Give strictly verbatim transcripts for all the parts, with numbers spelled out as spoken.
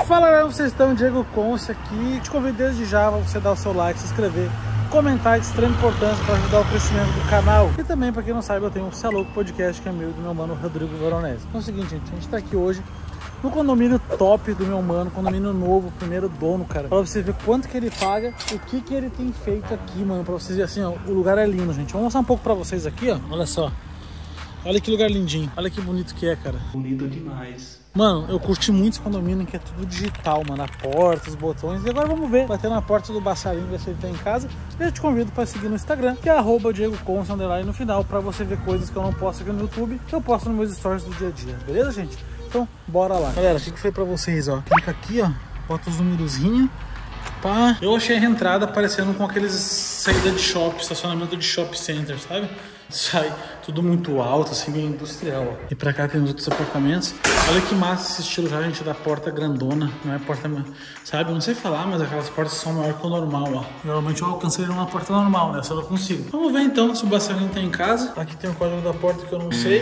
Fala galera, vocês estão? Diego Conce aqui. Te convido desde já para você dar o seu like, se inscrever, comentar, de extrema importância para ajudar o crescimento do canal. E também, para quem não sabe, eu tenho um Cê é Louco podcast que é meu e do meu mano Rodrigo Veronese. Então é o seguinte, gente, a gente tá aqui hoje no condomínio top do meu mano, condomínio novo, primeiro dono, cara. Pra você ver quanto que ele paga, o que que ele tem feito aqui, mano. Pra vocês verem assim, ó, o lugar é lindo, gente. Vou mostrar um pouco pra vocês aqui, ó. Olha só. Olha que lugar lindinho. Olha que bonito que é, cara. Bonito demais. Mano, eu curti muito esse condomínio, que é tudo digital, mano. A porta, os botões. E agora vamos ver. Bater na porta do Bassarinho, ver se ele tá em casa. E eu te convido pra seguir no Instagram, que é arroba Diego Conce, underline no final, pra você ver coisas que eu não posto aqui no YouTube, que eu posto nos meus stories do dia a dia. Beleza, gente? Então, bora lá. Galera, o que que foi pra vocês, ó? Clica aqui, ó. Bota os numerozinhos. Pá. Eu achei a entrada parecendo com aqueles saída de shopping, estacionamento de shopping center, sabe? Sai tudo muito alto, assim, meio industrial, ó. E pra cá tem os outros apartamentos. Olha que massa esse estilo já, gente, da porta grandona. Não é porta, sabe? Eu não sei falar, mas aquelas portas são maiores que o normal, ó. Normalmente eu alcançaria uma porta normal, né? Essa eu não consigo. Vamos ver então se o Bassarinho tá em casa. Aqui tem o código da porta que eu não sei.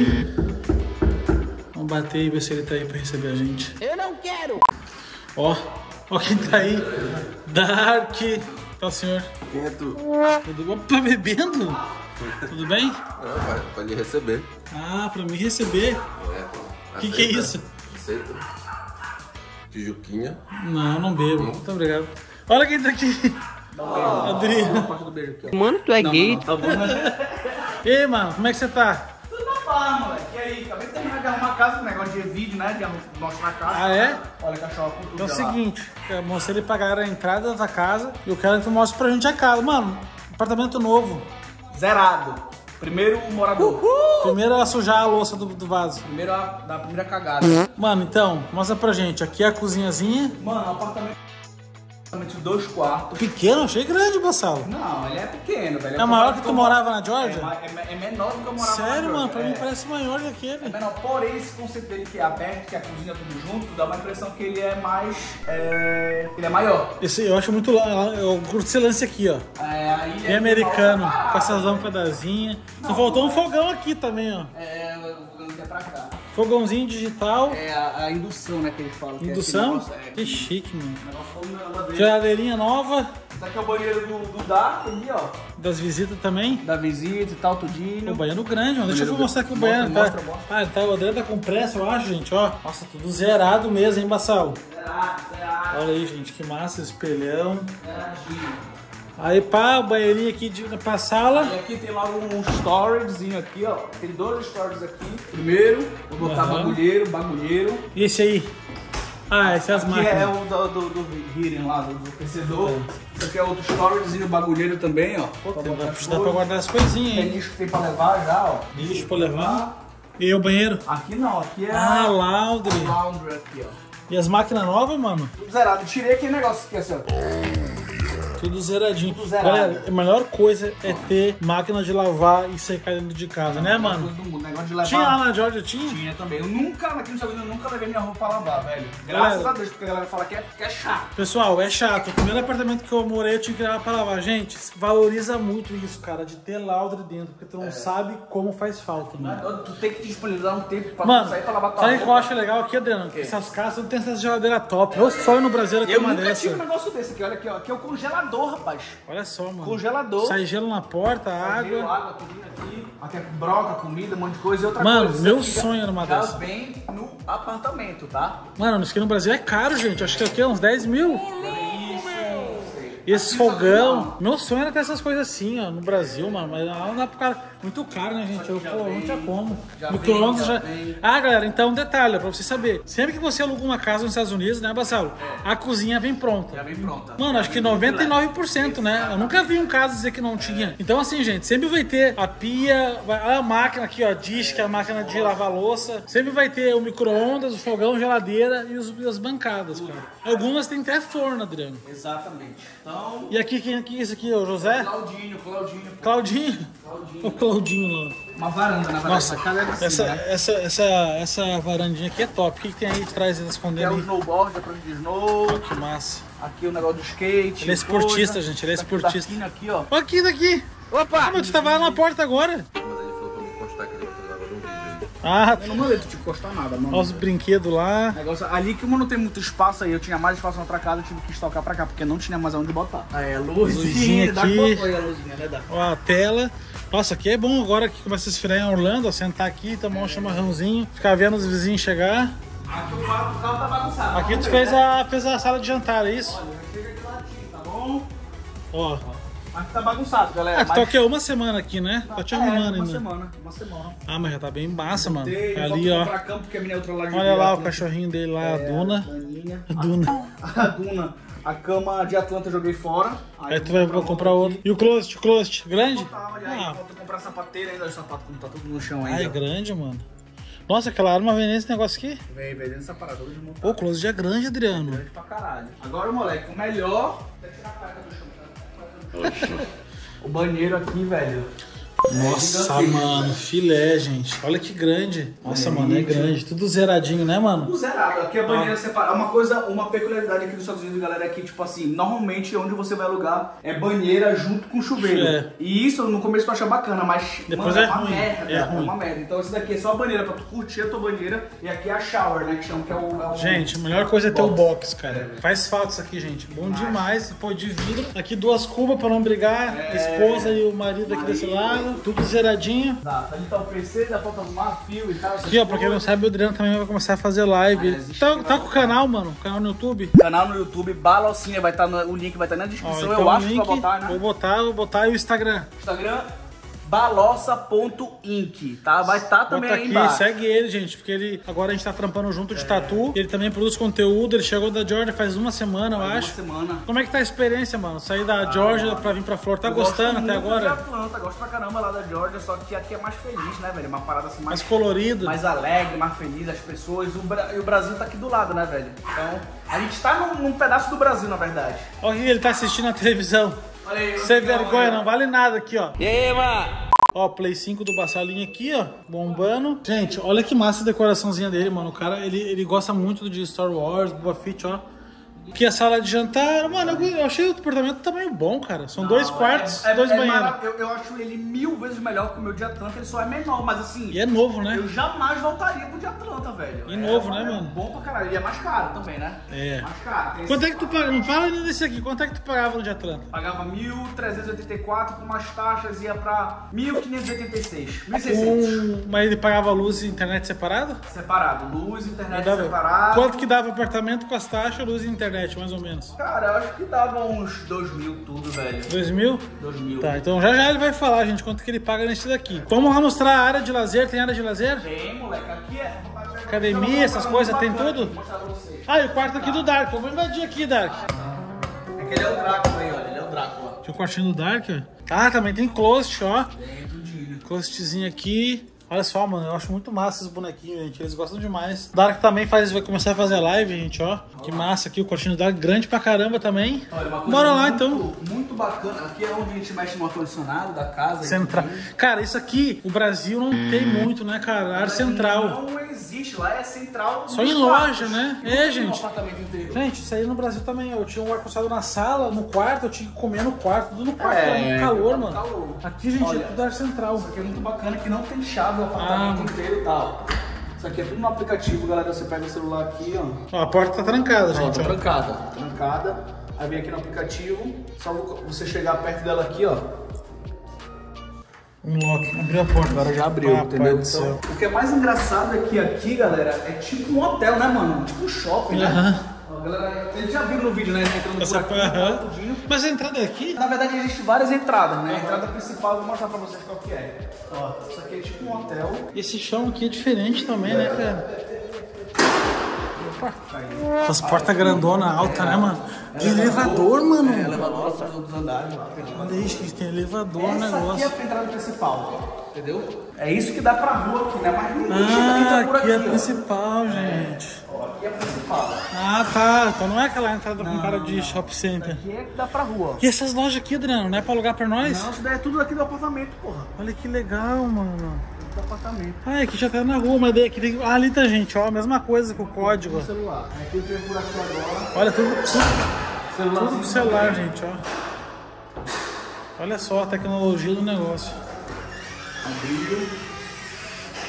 Vamos bater e ver se ele tá aí pra receber a gente. Eu não quero! Ó, ó quem tá aí. Dark. Tá, senhor? Quem é tu? Tudo bom? Tá bebendo? Tudo bem? Não, pra, pra lhe receber. Ah, pra me receber? É, O que que é isso? Aceita. Tijuquinha. Não, não bebo. Hum. Muito obrigado. Olha quem tá aqui. Ah, Adriano. Mano, tu é não, gay? não, não, tá bom, né? E aí, mano, como é que você tá? Tudo na paz, moleque. E aí, acabei de terminar de arrumar a casa, um negócio de vídeo, né? De mostrar a casa. Ah, é? Olha, cachorro, com tudo. Então é o lá. seguinte, eu mostrei ele pra galera a entrada da tua casa e eu quero que tu mostre pra gente a casa. Mano, apartamento novo. Zerado. Primeiro morador. Primeiro a sujar a louça do, do vaso. Primeiro a, da primeira cagada. Mano, então, mostra pra gente. Aqui é a cozinhazinha. Mano, apartamento de dois quartos. Pequeno, achei grande, Bassalo. Não, ele é pequeno, velho. É maior que tu morava na É, Georgia? ma- é, me- é menor do que eu morava na Sério, Georgia. mano, pra é. mim parece maior que É aquele. menor, porém esse conceito dele que é aberto, que a cozinha é tudo junto, dá uma impressão que ele é mais. É... Ele é maior. Esse, eu acho muito. Eu curto esse lance aqui, ó. É, aí Bem ele americano, é uma com essas parada. lâmpadazinhas. Só faltou um fogão aqui também, ó. É, o fogão que é pra cá. Fogãozinho digital. É a, a indução, né, que eles falam. que é Indução? esse negócio, é, Que chique, mano. o negócio foi uma- uma vez. Geladeirinha nova. Esse aqui é o banheiro do, do Dark ali, ó. Das visitas também. Da visita e tal, O tudinho. banheiro grande, mano. Deixa eu Banheiro mostrar aqui o mostra, banheiro. mostra, tá... mostra. Ah, ele tá, o Adriano tá com pressa, eu acho, gente, ó. Nossa, tudo zerado mesmo, hein, Bassal? Zerado, zerado, Olha aí, gente, que massa, espelhão. zeradinho. Aí, pá, o banheirinho aqui de, pra sala. E aqui tem logo um storagezinho aqui, ó. Tem dois storages aqui. Primeiro, vou botar Aham. bagulheiro, bagulheiro. E esse aí? Ah, esse é as Aqui máquinas. é o do, do, do heating lá, do, do aquecedor. Isso aqui é outro storagezinho, bagulheiro também, ó. Pô, Pra tem- botar dá, as dá pra coisas. guardar as coisinhas, Tem hein? lixo que tem pra levar já, ó. Lixo pra levar. E aí, o banheiro? Aqui não, aqui é Ah, a laundry. laundry aqui, ó. E as máquinas novas, mano? Tudo zerado. Tirei aquele negócio aqui, assim, ó. Tudo zeradinho. Tudo zerado. Galera, a melhor coisa é ter máquina de lavar e secar dentro de casa, né, Melhor mano? coisa do mundo, negócio de levar. Tinha lá na Georgia, tinha? Tinha também. Eu nunca, aqui nos Estados Unidos, eu nunca levei minha roupa pra lavar, velho. Graças Galera. a Deus, porque a galera fala que é, que é chato. Pessoal, é chato. O primeiro apartamento que eu morei, eu tinha que levar pra lavar. Gente, valoriza muito isso, cara, de ter laundry dentro, porque tu não sabe como faz falta, mano. Tu tem que te disponibilizar um tempo pra Mano, sair pra lavar tua sabe o que eu roupa. acho legal aqui, Adriano? Que essas casas não tem essas geladeiras top. Meu sonho no Brasil era ter Eu uma nunca dessa. tive um negócio desse aqui, olha aqui, ó. Aqui é o congelador, rapaz. Olha só, mano. Congelador. Sai gelo na porta, Gelo, água. água, tudo aqui. Aqui é broca, comida, um monte de coisa. E outra Mano, coisa, meu isso aqui sonho era uma já dessa. vem no apartamento, tá? Mano, isso aqui no Brasil é caro, gente. Acho que aqui é uns dez mil. Isso. E esse fogão. Meu sonho era ter essas coisas assim, ó, no Brasil, mano. Mas não dá pro cara. Muito caro, né, gente? Eu, pô, não tinha como. Já Micro-ondas vem, já. já vem. Ah, galera, então um detalhe, pra você saber. Sempre que você aluga uma casa nos Estados Unidos, né, Bassalo? A cozinha vem pronta. Já vem pronta. Mano, acho que noventa e nove por cento, né? Eu nunca vi um caso dizer que não tinha. Então, assim, gente, sempre vai ter a pia, vai- a máquina aqui, ó, dish, que é a máquina de lavar louça. Sempre vai ter o micro-ondas, o fogão, geladeira e, os- e as bancadas, cara. Algumas tem até forno, Adriano. Exatamente. Então, E aqui, quem aqui? Esse aqui, o José? Claudinho, Claudinho. pô. Claudinho? O Claudinho lá. Uma varanda, na verdade. Nossa, Essa casa é assim, essa, né? essa, essa, essa varandinha aqui é top. O que, que tem aí de trás Aqui é escondendo o aí? snowboard, a prancha de snow. Ó, que massa. Aqui o negócio do skate. Ele é esportista, coisa. gente, ele é Aqui o esportista. Darkinho aqui, ó. Ó aqui daqui. Opa! Ah, mas tu tava lá na porta agora. Mas ele falou pra me postar que ele vai fazer agora um vídeo aí. Ah, Eu não mandei tu te encostar nada, mano. olha os brinquedos lá. Negócio, ali como não tem muito espaço aí, eu tinha mais espaço na outra casa, eu tive que estocar pra cá, porque não tinha mais onde botar. Aí, a luzinha, Luzinha dá aqui. quanto aí a luzinha, né? Dá. Ó, a tela. Nossa, aqui é bom agora que começa a esfriar em Orlando, ó, sentar aqui, tomar um chimarrãozinho, ficar vendo os vizinhos chegar. Aqui o carro, o carro tá bagunçado. Aqui vamos tu ver, fez né? a, fez a sala de jantar, é isso? Olha, chega de latinho, tá bom? Ó. Aqui tá bagunçado, galera. Ah, tu tá o quê? Uma semana aqui, né? Tá te arrumando é, uma ainda. semana, uma semana. Ah, mas já tá bem massa, mano. Tem, Ali, ó. Pra campo, porque a minha outra lá de Olha lá o Atlanta. cachorrinho dele lá, a É, Duna. Daninha. Duna. A Duna. A cama de Atlanta eu joguei fora. Aí tu vai comprar outro. E o closet, o closet, grande? Tá, olha aí, Ah, falta comprar sapateira ainda, o sapato como tá tudo no chão ah, é ainda. grande, mano. Nossa, aquela arma vem nesse negócio aqui. Vem, vem dentro dessa parada de montar. Pô, o closet é grande, Adriano. Grande pra caralho. Agora, moleque, o melhor... Deixa eu tirar a placa do chão. O banheiro aqui, velho. Nossa, gigantesco, mano, filé, gente. Olha que grande. Nossa, mano, é grande. Tudo zeradinho, né, mano? Tudo zerado. Aqui é banheira separada. Uma coisa, uma peculiaridade aqui dos Estados Unidos, galera, é que, tipo assim, normalmente onde você vai alugar é banheira junto com chuveiro. É. E isso no começo eu achei bacana, mas Depois mano, é uma ruim. merda. É É, ruim. uma merda. Então esse daqui é só a banheira pra tu curtir a tua banheira. E aqui é a shower, né? Que chama que é o. É o Gente, a melhor coisa é ter o box. box, cara. Faz falta isso aqui, gente. Bom demais. Pô, de vidro. Aqui duas cubas pra não brigar. A esposa e o marido aqui desse lado. Tudo zeradinho. Exato. Ali tá o P C, dá pra arrumar fio e tal. Aqui, ó, pra quem não sabe, o Adriano também vai começar a fazer live. Ah, existe Tá, que tá vai com o canal, mano? Canal no YouTube? Canal no YouTube, Balocinha, vai estar no, o link vai estar na Ó, descrição. então Eu o acho que link, vai botar, né? Vou botar, vou botar e o Instagram. Instagram, balossa ponto inc, tá? Vai estar também Bota aí aqui, embaixo. segue ele, gente, porque ele agora a gente tá trampando junto de tatu. Ele também produz conteúdo, ele chegou da Georgia faz uma semana, eu Uma acho. semana. Como é que tá a experiência, mano? Sair da Georgia pra vir pra Flor, tá Eu gostando gosto até muito de agora? Atlanta, gosto pra caramba lá da Georgia, só que aqui é mais feliz, né, velho? Uma parada assim mais, Mais colorido. mais alegre, mais feliz, as pessoas. O Bra... E o Brasil tá aqui do lado, né, velho? Então, a gente tá num, num pedaço do Brasil, na verdade. Olha o que ele tá assistindo na televisão. Olha aí. Sem legal, vergonha, olha. não vale nada aqui, ó. E aí, mano? Ó, Play cinco do Bassalinho aqui, ó, bombando. Gente, olha que massa a decoraçãozinha dele, mano. O cara, ele, ele gosta muito de Star Wars, Boba Fett, ó. Aqui a sala de jantar. Mano, eu, eu achei o apartamento tamanho bom, cara. São dois Não, quartos, é- é- dois é banheiros. mara- eu, eu acho ele mil vezes melhor que o meu de Atlanta, ele só é menor, mas assim... E é novo, né? Eu jamais voltaria pro de Atlanta, velho. E novo, né, é mano? Bom pra caralho. E é mais caro também, né? É. Mais caro. Tem Quanto é esse- que tu pagava? Não fala ainda desse aqui. Quanto é que tu pagava no de Atlanta? Pagava mil trezentos e oitenta e quatro, com umas taxas ia pra mil quinhentos e oitenta e seis. mil e seiscentos. Um... Mas ele pagava luz e internet separado? Separado. Luz, internet Dava- separado. Quanto que dava apartamento com as taxas, luz e internet, mais ou menos? Cara, eu acho que dava uns dois mil tudo, velho. Dois mil? dois mil. Tá, então já já ele vai falar, gente, quanto que ele paga nesse daqui. Vamos lá mostrar a área de lazer. Tem área de lazer? Tem, moleque. Aqui é... Academia, essas coisas, tem tudo? Vou mostrar pra vocês. Ah, e o quarto aqui do Dark. Eu vou invadir aqui, Dark. É que ele é o Drácula aí, olha. Ele é o Drácula. Tem o quartinho do Dark, ó. Ah, também tem closet, ó. Tem tudinho. Closetzinho aqui. Olha só, mano, eu acho muito massa esses bonequinhos, gente. Eles gostam demais. Dark também faz, vai começar a fazer live, gente, ó. Que massa aqui, o quartinho do Dark, grande pra caramba também. Olha, uma coisa Bora lá, muito, então. Muito bacana. Aqui é onde a gente mexe no ar-condicionado da casa. Central. aqui. Cara, isso aqui, o Brasil não tem muito, né, cara? Área central. Não existe, lá é central. Só nos em quartos. loja, né? Não É, tem um gente. apartamento inteiro. Gente, isso aí no Brasil também. Eu tinha um ar-condicionado na sala, no quarto, eu tinha que comer no quarto, tudo no quarto, É, era muito calor, tá mano. calor. Aqui, gente, Olha, é tudo ar central. Isso aqui é muito bacana, que não tem chave o apartamento Ah. inteiro e tal. Isso aqui é tudo no aplicativo, galera. Você pega o celular aqui, ó. Ó, a porta tá trancada, Ó, gente, tá ó. trancada. Trancada. Aí vem aqui no aplicativo. Só você chegar perto dela aqui, ó. Um lock, abriu a porta. Agora já abriu, Ah, entendeu? pai do Então, céu. o que é mais engraçado é que aqui, galera, é tipo um hotel, né, mano? Tipo um shopping, né? Aham. Ó, galera, eles já viram no vídeo, né? Entrando Essa, por aqui, aham. tudinho. Mas a entrada é aqui? Na verdade, existem várias entradas, né? A entrada principal, eu vou mostrar pra vocês qual que é. Ó, isso aqui é tipo um hotel. Esse chão aqui é diferente também, né, cara? Essas portas grandonas, altas, né, mano? De elevador, mano. É, elevador para os outros andares. Olha aí, gente, tem elevador, Essa negócio. aqui é a entrada principal, entendeu? É isso que dá pra rua aqui, né? Mas ninguém chega Ah, entra por aqui é a ó. principal, gente. Ó, aqui é a principal. Ah, tá. Então não é aquela entrada com cara de shopping center. Aqui é que dá pra rua. E essas lojas aqui, Adriano, não é pra alugar pra nós? Não, isso daí é tudo aqui do apartamento, porra. Olha que legal, mano. Do apartamento. Ah, aqui já tá na rua, mas daí aqui tem... Ah, ali tá, gente, ó, a mesma coisa com o código. O celular. Aqui eu tenho por aqui agora. Olha, tudo, tudo, Celular. tudo pro celular, gente, ó. Olha só a tecnologia do negócio. Abriu.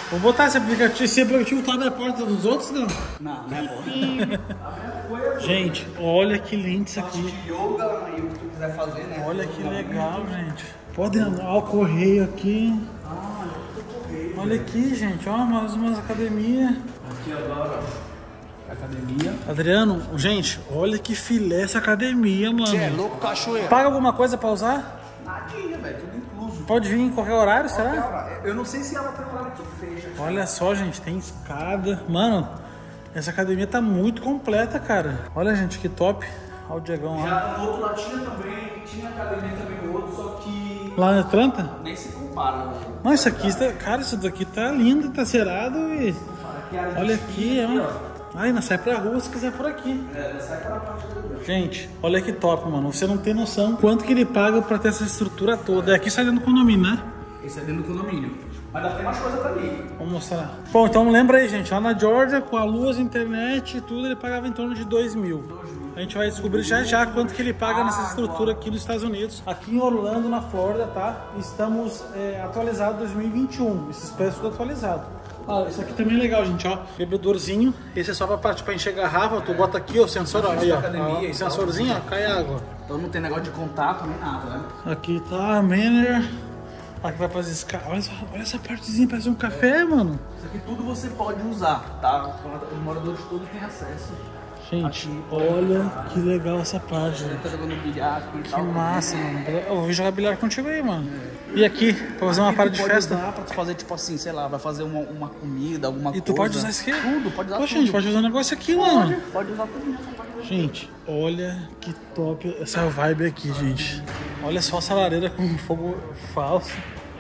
Vou botar esse aplicativo. Esse aplicativo tá na porta dos outros, não? Não, não é bom. Gente, olha que lindo isso aqui. Yoga, aí o que tu quiser fazer, né? Olha que legal, gente. Pode andar o correio aqui. Ah, Olha aqui, gente. Ó, mais umas academias. aqui agora, ó. Academia. Adriano, gente, olha que filé essa academia, mano. Você é louco, cachoeira? Paga alguma coisa pra usar? Nadinha, velho, tudo incluso. Pode vir em qualquer horário, será? Eu não sei se ela tem horário que fecha. Olha só, gente, tem escada. Mano, essa academia tá muito completa, cara. Olha, gente, que top. Olha o Diegão lá. Já no outro lado tinha também, tinha academia também no outro, só que Lá na Atlanta? nem se compara, velho. Não, isso aqui, tá- cara, isso daqui tá lindo, tá cerado e... Aqui é a área Olha de aqui, esqui, ó. Ai, não sai pra rua se quiser por aqui. É, não sai pra parte do Gente, olha que top, mano. Você não tem noção quanto que ele paga pra ter essa estrutura toda. É aqui sai dentro do condomínio, né? Esse é dentro do condomínio. Mas ainda tem mais coisa pra mim. Vamos mostrar. Bom, então lembra aí, gente. Lá na Georgia, com a luz, internet e tudo, ele pagava em torno de dois mil. A gente vai descobrir já já quanto que ele paga nessa estrutura aqui nos Estados Unidos. Aqui em Orlando, na Flórida, tá? Estamos é, atualizados dois mil e vinte e um. Esses preços tudo atualizados. Ah, isso aqui também é legal, gente, ó. Bebedorzinho. Esse é só pra, pra, pra encher garrafa. Tu bota aqui, ó, o sensor, ó. Aí, ó. Academia e O sensorzinho, ó, cai água. Então não tem negócio de contato nem nada, né? Aqui tá a Manor. Aqui vai fazer escada. Olha, essa- olha essa partezinha, parece um café, mano. Isso aqui tudo você pode usar, tá? Os moradores todos têm acesso. Gente, Aqui. olha que legal essa parte, Você gente. tá jogando bilhar aqui e Que tal. massa, mano. Eu vou jogar bilhar contigo aí, mano. E aqui, pra fazer uma Aqui parada tu de pode festa. usar pra tu fazer, tipo assim, sei lá, vai fazer uma, uma comida, alguma E coisa. tu pode usar isso aqui? Tudo, pode usar Poxa, tudo. gente, pode usar um negócio aqui, mano. Pode usar tudo nessa parte. Gente, olha que top essa vibe aqui, gente. Olha só essa lareira com fogo falso.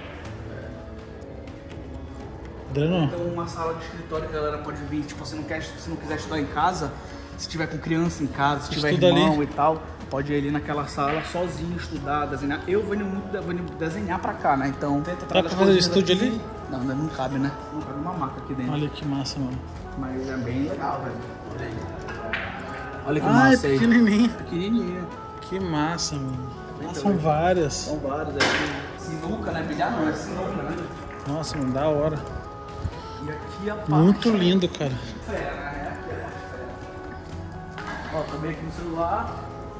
Adriano, Então uma sala de escritório que a galera pode vir, tipo, se não, quer, se não quiser estudar em casa, se tiver com criança em casa, se tiver Estuda irmão ali. e tal, pode ir ali naquela sala sozinho, estudar, desenhar. Eu venho muito de- venho desenhar pra cá, né? Então tenta pra fazer estúdio ali? Não, não, não cabe, né? Não cabe uma maca aqui dentro. olha que massa, mano. Mas é bem legal, velho. Olha aí. Olha que Ah, é massa aí. pequenininho. Pequenininha. Que massa, mano. Nossa, são várias. São vários aí. Sinuca, né? Bilhar não, é sinuca, né? Nossa, mano, da hora. E aqui a parte... Muito lindo, cara. Fera, né? Aqui é a parte fera. Ó, também aqui no celular.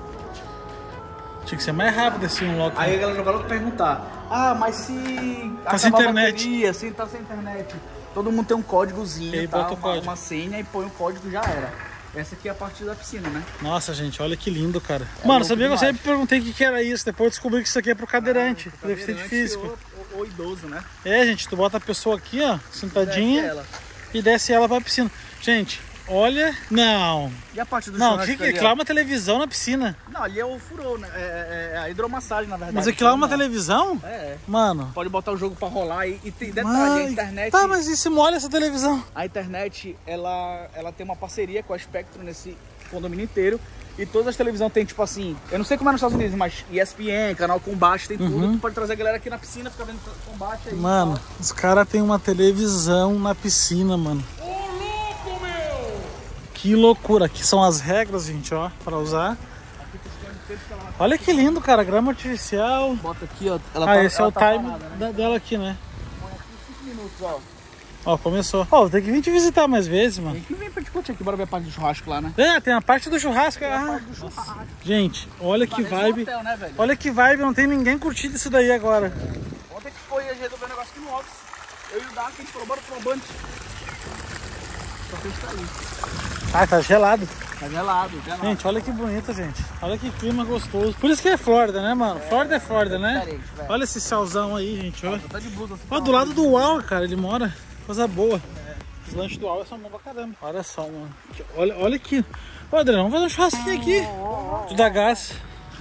Tinha que ser mais rápido esse unlock. Aí a galera vai logo perguntar: ah, mas se Tá sem acabar a internet. bateria, se tá sem internet, todo mundo tem um códigozinho, E aí tá? bota o uma, código. uma senha e põe o código, já era. Essa aqui é a parte da piscina, né? Nossa, gente, olha que lindo, cara. Mano, louco sabia que eu demais. sempre perguntei o que que era isso. Depois eu descobri que isso aqui é pro cadeirante, pro deficiente Cadeirante físico. Ou, ou, ou idoso, né? É, gente, tu bota a pessoa aqui, ó, sentadinha, Desce ela. e desce ela pra piscina. Gente, olha... Não, E a parte do não, churrasco que que ali, aquilo lá é ó? uma televisão na piscina. Não, ali é o furou, né? É, é- é a hidromassagem, na verdade. Mas aquilo lá é uma Não. televisão? É, é. Mano... Pode botar o jogo pra rolar e, e tem detalhe, Mas... a internet... Tá, mas e se molha essa televisão? A internet, ela, ela tem uma parceria com a Spectrum nesse condomínio inteiro. E todas as televisões tem, tipo assim, eu não sei como é nos Estados Unidos, mas E S P N, canal Combate, tem tudo. Tu pode trazer a galera aqui na piscina, ficar vendo combate aí. Uhum. Mano, e tal. os caras têm uma televisão na piscina, mano. Ô, louco, meu! Que loucura. Aqui são as regras, gente, ó, pra usar. Olha que lindo, cara. Grama artificial. Bota aqui, ó. Ela Ah, tá, esse é ela o tá time parada, né? da- dela aqui, né? Põe aqui cinco minutos, ó. Ó, começou. Ó, tem que vir te visitar mais vezes, mano. Tem que vir pra te curtir aqui, bora ver a parte do churrasco lá, né? É, tem a parte do churrasco. A Ah, parte do churrasco. gente, olha que Parece um vibe. hotel, né, velho? Olha que vibe, não tem ninguém curtindo isso daí agora. Ontem que foi a gente resolver um negócio aqui no office. Eu e o Dark, a gente falou, bora pro Band. Só que a gente tá aí. Ah, tá gelado. Tá gelado, gelado. Gente, olha que bonito, gente. Olha que clima gostoso. Por isso que é Flórida, né, mano? Flórida é Flórida, né? diferente, velho. Olha esse salzão aí, gente, ó. Tá de blusa. assim, Ó, do lado do Uau, cara, ele mora. Coisa boa. Os lanches do Uau são bons pra caramba. Olha só, mano. Olha, olha aqui. Ô, Adriano, vamos fazer um churrasquinho aqui. Tu dá gás.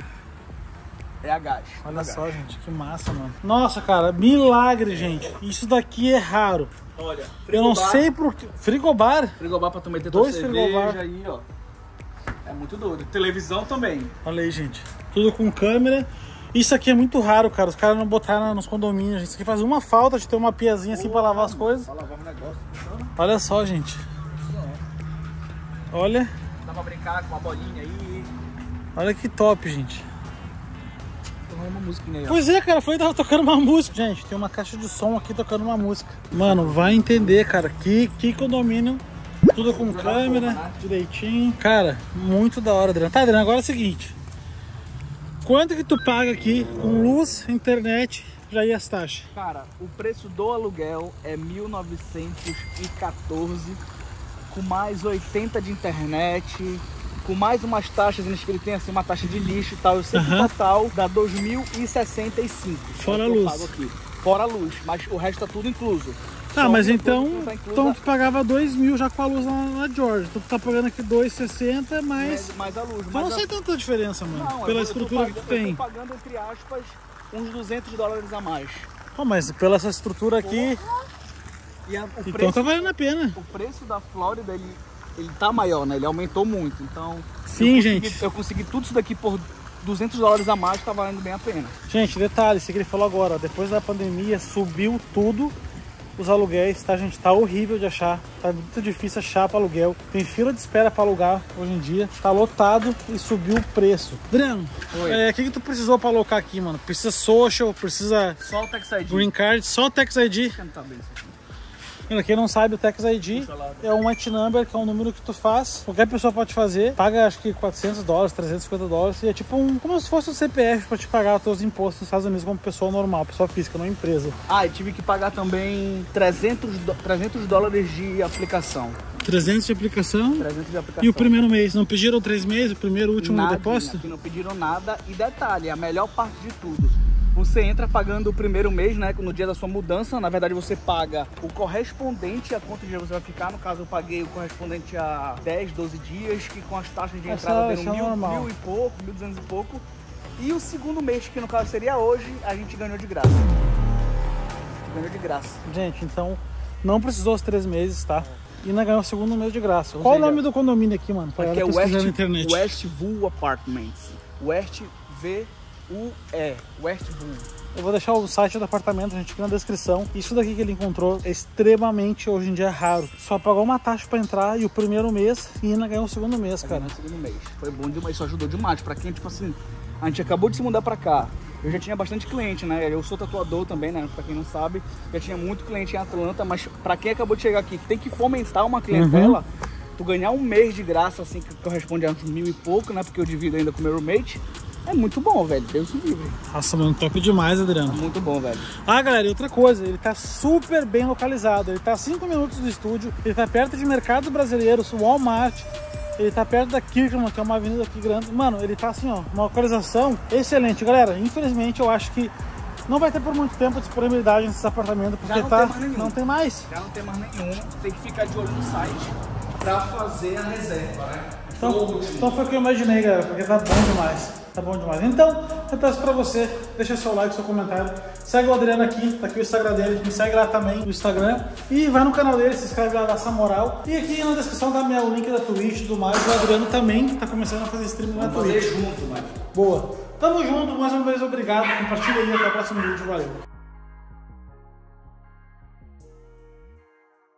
É a gás. Olha só, gente, que massa, mano. Nossa, cara, milagre, gente. Isso daqui é raro. Olha, Eu não frigobar. sei por que. Frigobar? Frigobar pra tu meter Dois tua cerveja frigobar. aí, ó. É muito doido. Televisão também. Olha aí, gente. Tudo com câmera. Isso aqui é muito raro, cara. Os caras não botaram nos condomínios. Isso aqui faz uma falta de ter uma piazinha assim pra lavar as coisas. Pra lavar o negócio. Funciona. Olha só, gente. Olha. Dá pra brincar com uma bolinha aí. Olha que top, gente. uma musiquinha aí, ó. Pois é, cara, foi tava tocando uma música. Gente, tem uma caixa de som aqui tocando uma música. Mano, vai entender, cara, que, que condomínio. Tudo com câmera, direitinho. Cara, muito da hora, Adriano. Tá, Adriano, agora é o seguinte. Quanto que tu paga aqui com luz, internet, já ia as taxas? Cara, o preço do aluguel é mil novecentos e quatorze, com mais oitenta de internet, com mais umas taxas que ele tem, assim, uma taxa de lixo e tal. Eu sei que Aham. o total dá dois mil e sessenta e cinco. Fora é a o que eu luz. pago aqui. Fora a luz, mas o resto tá tudo incluso. Tá, Só mas uma então, coisa que não tá inclusa então tu pagava dois mil já com a luz na, na George. Tu tá pagando aqui dois e sessenta, mas... é mais a luz. Eu mas não a- sei tanta diferença, mano, Não, pela eu- estrutura eu tô que tu pagando, tem. Eu tô pagando, entre aspas, uns duzentos dólares a mais. Pô, mas pela essa estrutura aqui, E a, o, então preço, tá valendo a pena. o preço da Flórida, ele, ele tá maior, né? Ele aumentou muito. Então, Sim, eu consegui, gente. eu consegui tudo isso daqui por duzentos dólares a mais, tá valendo bem a pena. Gente, detalhe, isso que ele falou agora, ó, depois da pandemia subiu tudo os aluguéis, tá, gente? Tá horrível de achar, tá muito difícil achar para aluguel. Tem fila de espera para alugar hoje em dia, tá lotado e subiu o preço. Adriano, Oi. é, o que que tu precisou para alocar aqui, mano? Precisa social, precisa Só o Tax I D. green card, só o Tax I D. Não tá bem isso aqui. Pra quem não sabe, o Tax I D Puxa lá. é um I T number, que é um número que tu faz. Qualquer pessoa pode fazer. Paga acho que quatrocentos dólares, trezentos e cinquenta dólares. E é tipo um, como se fosse um C P F pra te pagar os teus impostos nos Estados Unidos como pessoa normal, pessoa física, não empresa. Ah, e tive que pagar também trezentos, dó- trezentos dólares de aplicação. trezentos de aplicação. trezentos de aplicação. E o primeiro mês? Não pediram três meses? O primeiro, o último Nada, depósito? aqui não pediram nada. E detalhe, a melhor parte de tudo. Você entra pagando o primeiro mês, né? No dia da sua mudança. Na verdade, você paga o correspondente a quantos dias você vai ficar. No caso, eu paguei o correspondente a dez, doze dias, que com as taxas de Essa- entrada essa é deram mil, normal. mil e pouco, mil e duzentos e pouco. E o segundo mês, que no caso seria hoje, a gente ganhou de graça. A gente ganhou de graça. Gente, então não precisou os três meses, tá? E ainda ganhou o segundo mês de graça. Ou Qual seja, o nome do condomínio aqui, mano? Pra Aqui é ela pesquisar West, na internet. Westview Apartments. West V U E. Westview. Eu vou deixar o site do apartamento, gente, aqui na descrição. Isso daqui que ele encontrou é extremamente, hoje em dia, raro. Só pagou uma taxa pra entrar e o primeiro mês e ainda ganhou o segundo mês, cara. No segundo mês. Foi bom demais, isso ajudou demais. Pra quem, tipo assim, a gente acabou de se mudar pra cá. Eu já tinha bastante cliente, né? Eu sou tatuador também, né? Pra quem não sabe, já tinha muito cliente em Atlanta, mas pra quem acabou de chegar aqui, que tem que fomentar uma clientela, tu ganhar um mês de graça, assim, que corresponde a uns mil e pouco, né? Porque eu divido ainda com o meu roommate. É muito bom, velho. Deus o livre. Nossa, mano, top demais, Adriano. Muito bom, velho. Ah, galera, e outra coisa, ele tá super bem localizado. Ele tá a cinco minutos do estúdio, ele tá perto de mercados brasileiros, Walmart. Ele tá perto da Kirkland, que é uma avenida aqui grande. Mano, ele tá assim, ó, uma localização excelente. Galera, infelizmente eu acho que não vai ter por muito tempo a disponibilidade nesses apartamentos, porque não tá, tem mais nenhum. não tem mais. Já não tem mais nenhum. Tem que ficar de olho no site pra fazer a reserva, né? Então, então foi o que eu imaginei, galera, porque tá bom demais. Tá bom demais. Então, eu peço pra você, deixa seu like, seu comentário. Segue o Adriano aqui, tá aqui o Instagram dele. Me segue lá também no Instagram. E vai no canal dele, se inscreve lá, dá essa moral. E aqui na descrição tá o link da Twitch e tudo mais. O Adriano também tá começando a fazer stream na Vamos fazer Twitch. junto, mano. Boa. Tamo junto, mais uma vez obrigado. Compartilha aí, até o próximo vídeo. Valeu.